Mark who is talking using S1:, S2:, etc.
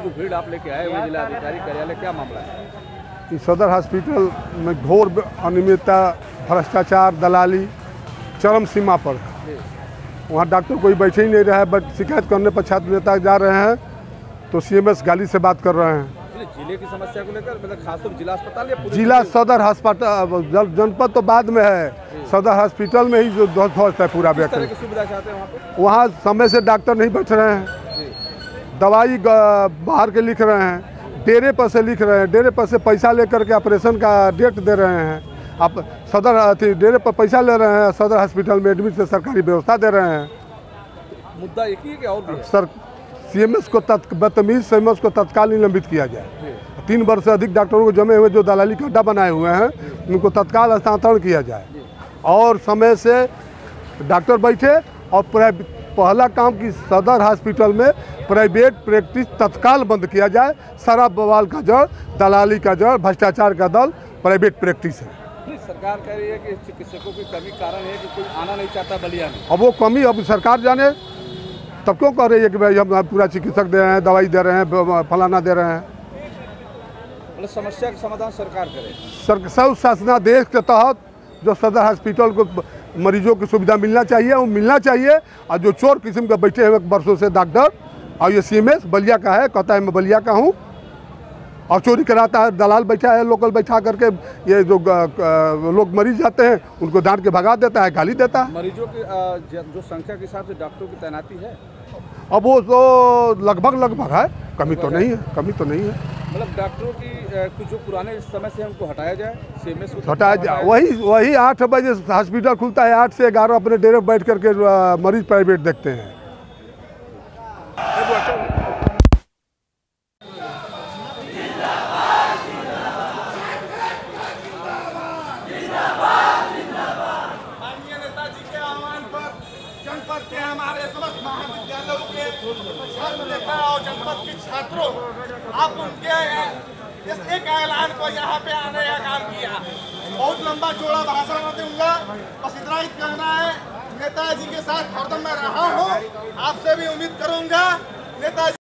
S1: जो भीड़ आप लेके आए हुए जिला अधिकारी कार्यालय, क्या मामला है?
S2: इस सदर हॉस्पिटल में घोर अनियमितता, भ्रष्टाचार, दलाली चरम सीमा पर है। वहाँ डॉक्टर कोई बैठे ही नहीं रहा है, बट शिकायत करने पर छात्र नेता जा रहे हैं तो सीएमएस गाली से बात कर रहे हैं।
S1: जिले की समस्या को लेकर मतलब खासतौर जिला अस्पताल या
S2: जिला सदर अस्पताल, जनपद तो बाद में है, सदर हॉस्पिटल में ही जो ध्वस्त है पूरा व्यक्ति।
S1: किस तरह की सुविधा चाहते हैं वहाँ पे?
S2: वहाँ समय से डॉक्टर नहीं बैठ रहे हैं, दवाई बाहर के लिख रहे हैं, डेरे पर से लिख रहे हैं, डेरे पर से पैसा लेकर के ऑपरेशन का डेट दे रहे हैं। आप सदर डेरे पर पैसा ले रहे हैं, सदर हॉस्पिटल में एडमिट से सरकारी व्यवस्था दे रहे हैं।
S1: मुद्दा एक ही है कि और भी है?
S2: सर सीएमएस को बदतमीज सीएमएस को तत्काल निलंबित किया जाए। 3 वर्ष से अधिक डॉक्टरों को जमे हुए जो दलाली का अड्डा बनाए हुए हैं उनको तत्काल हस्तांतरण किया जाए और समय से डॉक्टर बैठे। और पहला काम कि सदर हॉस्पिटल में प्राइवेट प्रैक्टिस तत्काल बंद किया जाए। सारा बवाल का जड़, दलाली का जड़, भ्रष्टाचार का दल प्राइवेट प्रैक्टिस है।
S1: सरकार कह रही है कि चिकित्सकों की कमी कारण है कि कोई आना नहीं चाहता बलिया में।
S2: अब वो कमी अब सरकार जाने, तब क्यों कह रही है कि भाई हम पूरा चिकित्सक दे रहे हैं, दवाई दे रहे हैं, फलाना दे रहे हैं।
S1: मतलब समस्या का समाधान सरकार करे।
S2: सब शासनादेश के तहत जो सदर हॉस्पिटल को मरीजों की सुविधा मिलना चाहिए वो मिलना चाहिए। और जो चोर किस्म के बैठे हुए वर्षों से डॉक्टर, और ये सीएमएस बलिया का है, कहता है मैं बलिया का हूँ और चोरी कराता है, दलाल बैठा है, लोकल बैठा करके ये जो लोग मरीज जाते हैं उनको डांट के भगा देता है, गाली देता है।
S1: मरीजों की जो संख्या के हिसाब से डॉक्टरों की तैनाती है
S2: अब वो तो लगभग है, कमी तो नहीं है, कमी तो नहीं है।
S1: मतलब डॉक्टरों की जो पुराने समय से उनको हटाया जाए, सीएमएस को
S2: हटाया जाए। वही 8 बजे हॉस्पिटल खुलता है, 8 से 11 अपने डेरे बैठ करके मरीज प्राइवेट देखते हैं।
S3: जनपद के हमारे समस्त महाविद्यालयों के छात्र नेता और जनपद के छात्रों, आप उनके इस एक ऐलान को यहाँ पे आने का काम किया। बहुत लंबा चौड़ा भाषण मैं दूंगा, बस इतना ही कहना है, नेताजी के साथ हरदम मैं रहा हूँ, आपसे भी उम्मीद करूंगा नेताजी